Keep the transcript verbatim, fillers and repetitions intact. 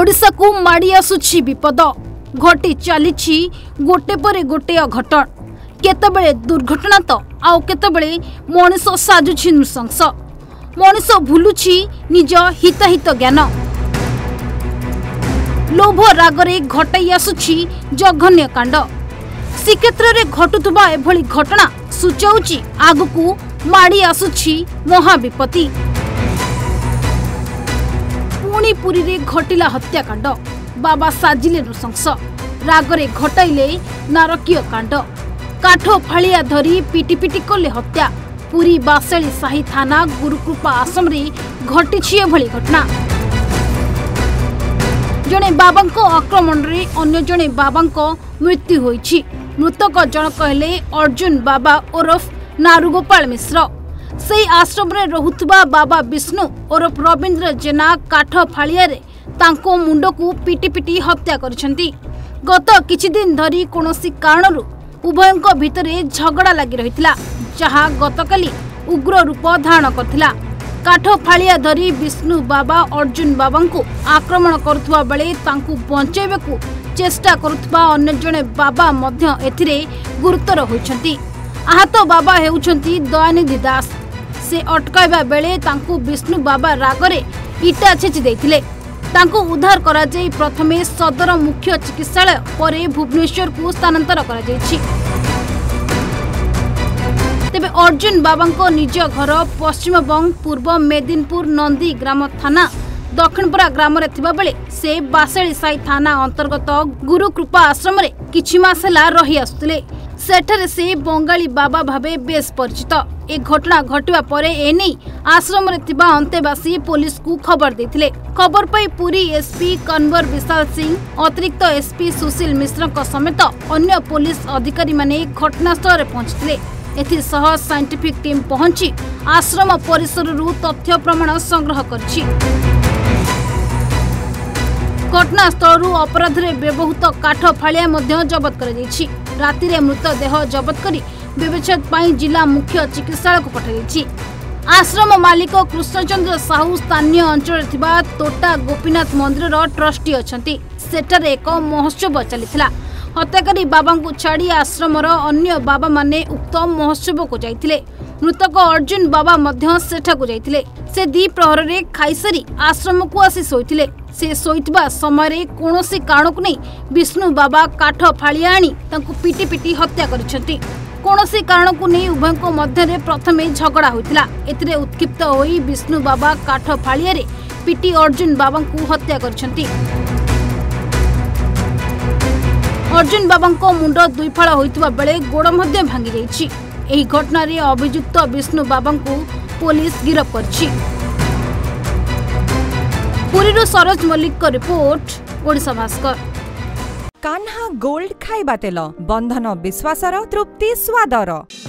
ओडिशा को माड़ी आसुछि विपद घटी चली गोटे पर गोटे अघटन केतबेले दुर्घटना तो आउ केतबेले मनीष साजुछि नृशंस मनीष भूलुछि निज हिताहित ज्ञान लोभ रागरे घटाई आसुछि जघन्य कांड श्रीक्षेत्र में घटुवा एभली घटना सूचाउछि आगकू माड़ी आसुछि महाविपत्ति। पुणी पुरी रे घटिला हत्याकांड बाबा साजिले नृशंस रागरे घटाइले नारकीय कांड काठ फालिया धरी पिटी पिटी कले हत्या पुरी बासेली साही थाना गुरुकृपा आश्रम रे घटिछि एभली घटना। जणे बाबांको आक्रमण रे अन्य जणे बाबांको मृत्यु होईछि। मृतक जनक हेले अर्जुन बाबा ओरफ नारुगोपाल मिश्र से आश्रम रे रहुतबा बाबा विष्णु ओरफ रवींद्र जेना काठ फालिया रे तांको मुंड को पिटी पिटी हत्या करिसेंती। गत किछि दिन धरी कोनोसी कारणरू उभयंक भितरे झगड़ा लागि रहितला जहा गतकाली उग्र रूप धारण करथिला। काठ फालिया धरी विष्णु बाबा अर्जुन बाबांको आक्रमण करुथुवा बेले तांकु बंचाइबाकू चेष्टा करुथुवा अन्य जणे बाबा मध्य एथिरे गुरुतर होइछंती। आहत बाबा हेउछंती दयानिधि दास से अटकाइबा बेले तांकु विष्णु बाबा रागरे इटा छेचि देथिले। तांकु उद्धार करा जाई प्रथमे सदर मुख्य चिकित्सालय परे भुवनेश्वर को स्थानांतर करा जाईछि। तेबे अर्जुन बाबांको निज घर पश्चिमबंग पूर्व मेदिनपुर नंदी ग्राम थाना दक्षिणपरा ग्राम रे थिबा बेले से बासेली साई थाना अंतर्गत गुरुकृपा आश्रम रे किछि मास ହେଲା रही आसुतले। सेठरे से बंगाली बाबा भाबे बेस परिचित। ए घटना घटिबा परे एनी आश्रम रे थिबा अंतेवासी पुलिस को खबर देथिले। खबर पाई पुरी एसपी कन्वर विशाल सिंह अतिरिक्त एसपी सुशील मिश्र समेत अन्य पुलिस अधिकारी माने घटनास्थल रे पहुंचथिले। एथि सह साइंटिफिक टीम पहुंची आश्रम परिसर रु तथ्य प्रमाण संग्रह करछि। घटनास्थल अपराध रे व्यवहृत काठ फालिया मध्य जबत कर जाइछि। राति रे मृतदेह जबत करी विवेचन पाई जिला मुख्य चिकित्सालय को पठाई। आश्रम मालिक कृष्णचंद्र साहू स्थानीय अंचल थिबा तोटा गोपीनाथ मंदिर ट्रस्टी अछंती। सेठारे एक महोत्सव चलीथिला। हत्याकारी बाबा को छाड़ी आश्रमर अन्य बाबा माने उक्त महोत्सव को जाइथिले। मृतक अर्जुन बाबा मध्य सेठा को जाइथिले। से दी प्रहर रे खाईसारी आश्रम को आसी सोइथिले। से सोइतबा समय रे कोनोसी कारण को नहीं विष्णु बाबा काठ फालिया आनी तांको पिटी पिटी हत्या करिसेंती। कोनोसी कारण को नहीं उभयंक मध्य रे प्रथमे झगड़ा होइतिला। एथिरे उत्क्षिप्त होई विष्णु बाबा काठ फालिया रे पिटी अर्जुन बाबा को हत्या करिसेंती। अर्जुन बाबांको मुंड दुईफाळ होइतबा बेले गोड़ मध्य भांगी जाइछि। एही घटना रे अभियुक्त विष्णु बाबांको पुलिस गिरफ करछि। पुरीरू सरोज मल्लिक को रिपोर्ट ओडिशा भास्कर। कान्हा गोल्ड खाइबा तेल बंधन विश्वासर तृप्ति स्वादर।